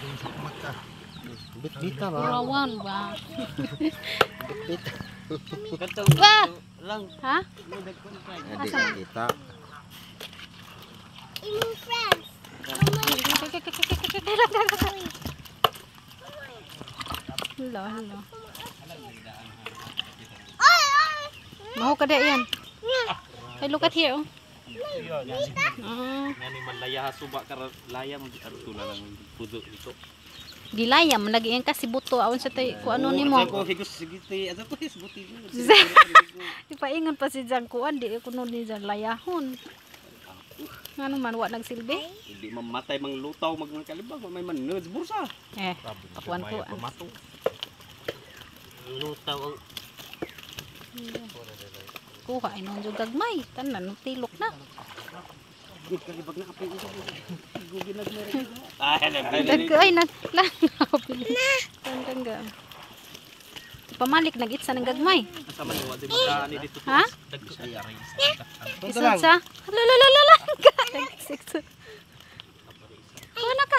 Bit-bita ba? Rawan ba? Bit-bita. Ba? Ha? Hindi kita. Imong friends. Hello, hello. Oy, oy. Mahu ka yan. Hey, look at here. Oh. Ngani man laya suba kar laya mo artula lang pudo ito. Gilaya man lagi yan kasi buto awan sa tay ko ano nimo. Ako higos sigiti ato ko his buti. Ipaingon pa si Jang kuan di kuno ni Jang layahon. Ngano man wa nagsilbi? Hindi mamatay mang lutaw magkalibag may man nudes bursa. Pakuan ko. Lutaw ang Kuha inon jud gagmay tanan tilok na. gid kalibag na kapay ito. Gugin nagmere. Ay nag lang. Tandang pamalik nagitsa ng gagmay. Sama ni wadi magani dito. Ha? Dagkayari. Isa sa. Lalalala. Six. Wala ka.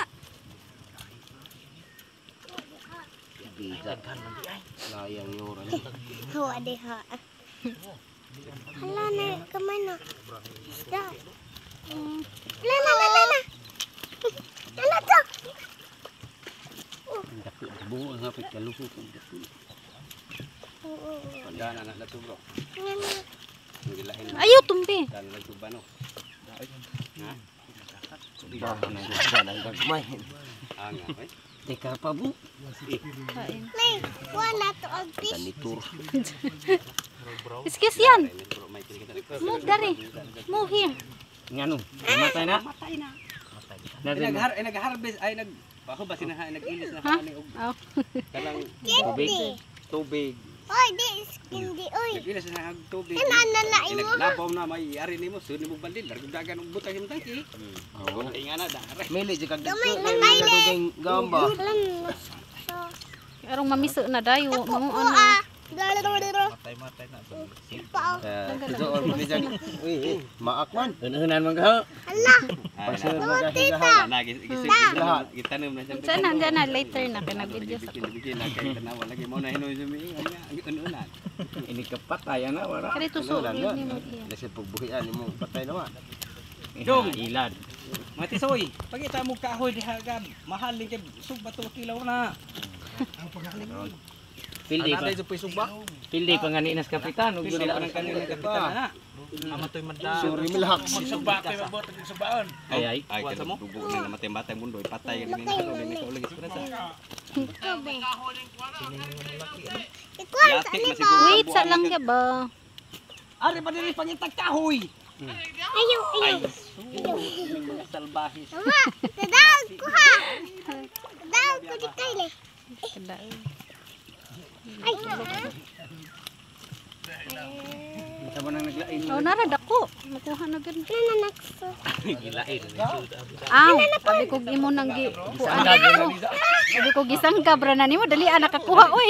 Bigat. Layang yoran. Hawa deha. Hala na kamano. Isda. La. Hala to. Dako buo nga pit kaluhok ang dako. Pandana na to bro. Gilahin. Ayaw tumbi. Dan lang tuba no. Ha? Ba nang gagmay. Anga ay. Teka pa bu. Kain. Nay, wala to og fish. Kanitur. Iskis yan. Move dari. Move here. Ngano? Matay na. Matay na. Natin. Nag-harvest ay ako ba sinaha nag-ilis na Ha? hani og Oh. kanang Candy. tubig. Oy, di candy oy. Nag-ilis na ang tubig. Nana imo. Naglabaw na may ari nimo sud nimo bandil darg dagan og butang himong tangki. Oo. Inga na dare. Mili jud kag Gamay, dito. gamay, Nadugay gamba. Alam mo. So, Arong mamiso na dayo. Mga oo ano. ah. Dalo. Matay na. Pao. Doon mo ni jag. Uy, maakman. Ununan man ka. Hala. Pasir mo ka Tita. higahan. Gitanom na siya. Saan hanggang na later na kinabidyo sa ko. Bigyan na kay tanawa lagi mo na hinoy sumi. Ang unan. Ini kepatay na wala. Kari tuso Ununan yun na. ni mo iya. Kasi pagbuhian mo patay naman. Jong. Ilad. Matisoy, pagita mo kahoy diha gab, mahal ni kay sugba to kilaw na. Pildi pa. Ana dito sugba. Pildi pa nga ni nas kapitan ug Gusto dili pa ng kanila kapitan na. Amatoy manda. Suri milhak. Subak kay mabot ng subaon. Ay. Ay kan dugo na namatay batang mundo patay ni ano ni sa ulag sa. Ikuan sa Yati libo. masiguro. Wait sa lang ka ba? Ari pa diri pangitag kahoy. Ayaw. Mga salbahis. Mama, tadawag ko ha. Tadawag ko di kayle. Kada. Ay. Sama nang naglain. Oh nara dako. Nakuha na gid. Nananakso. Gilain. Aw, sabi ko imo nang gi kuan. Sabi ko gisangga bra na nimo dali nakakuha oy.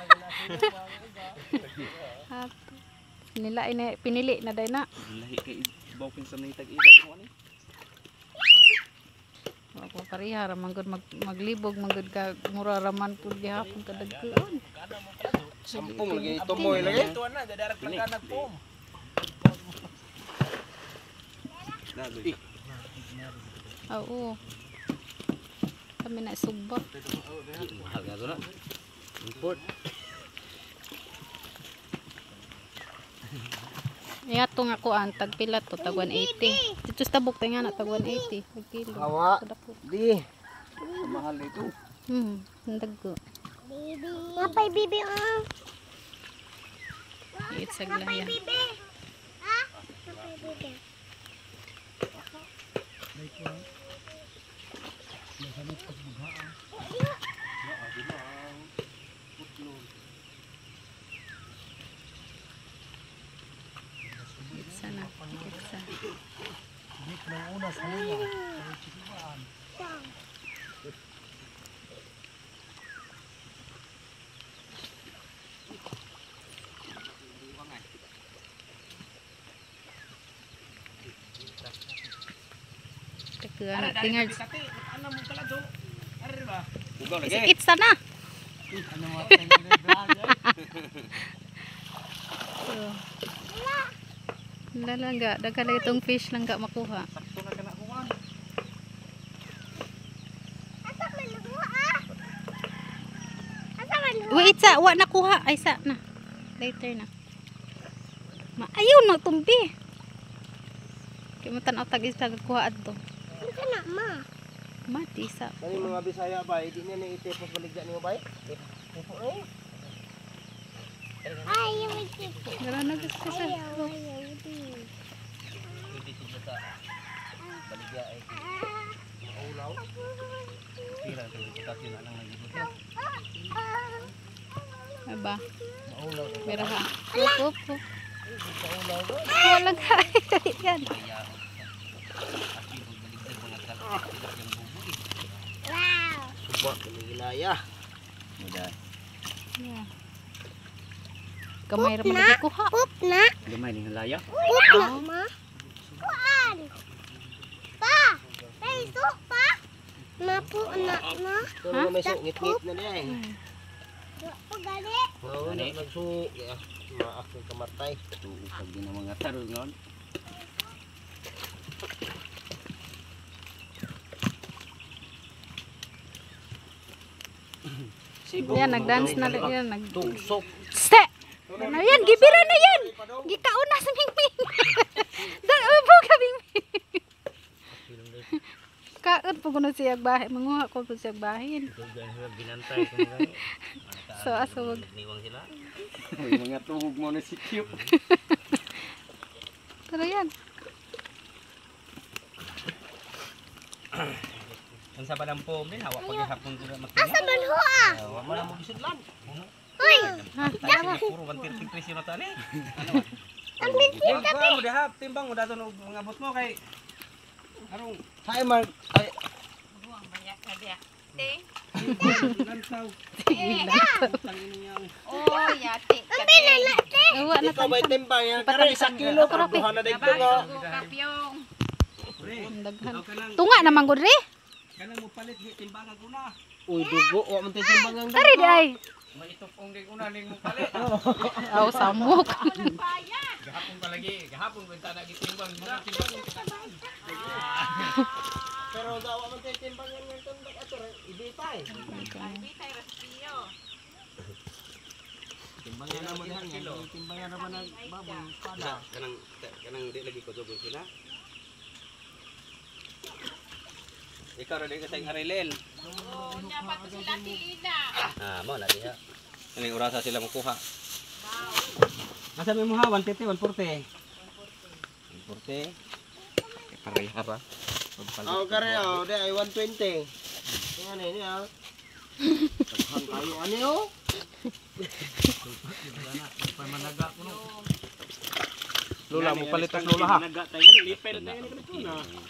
Nila ini pinili na day na. Lahi kay bawkin sa nang tag-ibat mo ani. Ako pareha ra man gud maglibog man gud ka mura raman pud gihapon kadagkuan. Sampung lagi tumoy lagi. Tuan na dadak pagkanag po. Oo. Kami na sugba. Mahal ka na. Import. Yato nga ko ang tagpila to tag 180. Dito sa tabok tayo nga na tag 180 per kilo. Hawa. Kadako. Di. Mahal ito. Ang dagko. Bibi. Mapay bibi ah. It's saglaya. Bibi. Ha? Mapay bibi. It's na. It's tinggal Ano mo pala do? Ari ba? Ugaw lagi. Isikit sana. So, wala lang ga. Daga lang itong fish lang ga makuha. Sakto na kana kuan. Asa man nakuha? Asa man nakuha? Wait sa, wa nakuha. Ay sa na. Later na. Ayaw na tumbi. Kaya mo tanaw tag isa kuha adto. Ano ka na, ma? Mati sa. Kani mga Bisaya ba, hindi na ni itipos baligya niyo ba? Tipo eh. Ayaw, ikip. Gara na gusto sa. Ayaw, di. Pwede sila sa baligya ay ulaw. Tira to kita yun anang nagibot. Aba. Maulaw. Pero ha. Up. Wala ka. Yan. Wow. Subak ni gilaya. Mudah. Yeah. Kamay ra mo lagi kuha. Poop na. Lumay ning halaya. Poop na, ma. Kuan. Pa. Peso, pa. Mapo na, ma. Pero may ngit-ngit na niya eh. Po gali. Oo, nagsu maak ng kamartay. Tuusag din ang mga tarong ngon. Yan, nag-dance na rin yan. Tugsok. Ste! Ano yan? Gibira na yan! Gikauna sa mingming! Upo ka mingming! Kaon po kuno siyag bahay. Manguha ko po siyag bahin. Binantay ko mga. So, asawag. Niwang sila. Uy, mga tuhog mo na si Q. Pero yan. Ang sa badang pom din, hawak paghihapon ko na Asa makina. man hua? Wa mo na mo gisudlan. Hoy. Tayo puro 130 presyo na tani. Ang binti. Huwag ka mo dahap, timbang mo dato mga abot mo kay arong Hay mar ay lansaw. Oh, yate. Uwa na ikaw may timbang yan. Kare 1 kilo para buhan na dito nga. Pre, ang daghan. ikaw ka nang Tunga naman gud ri. kanang mo palit di timbangan ko na. Uy dugo wa man timbang ang. Tari di ay. May itupong din una ning mo palit. Aw samok. Gahapon pa lagi, gahapon ko ta lagi timbang na timbang kita. Pero daw wa man timbang yan ng tundak ato ibitay. Timbangan naman yan. Timbangan naman ang baboy pada. Kanang di lagi ko jugol sila. Ikaw ra di ka tayong arilel. Mo na diha. Kaning orasa sila makuha. Asa may mo ha 150 140. 140. Pareha ba? Oh kare oh, di ay 120. Yan ni ah. Taghan kayo ani oh. Lola mo palit ang lola ha. Naga tayo ni lipel tayo ni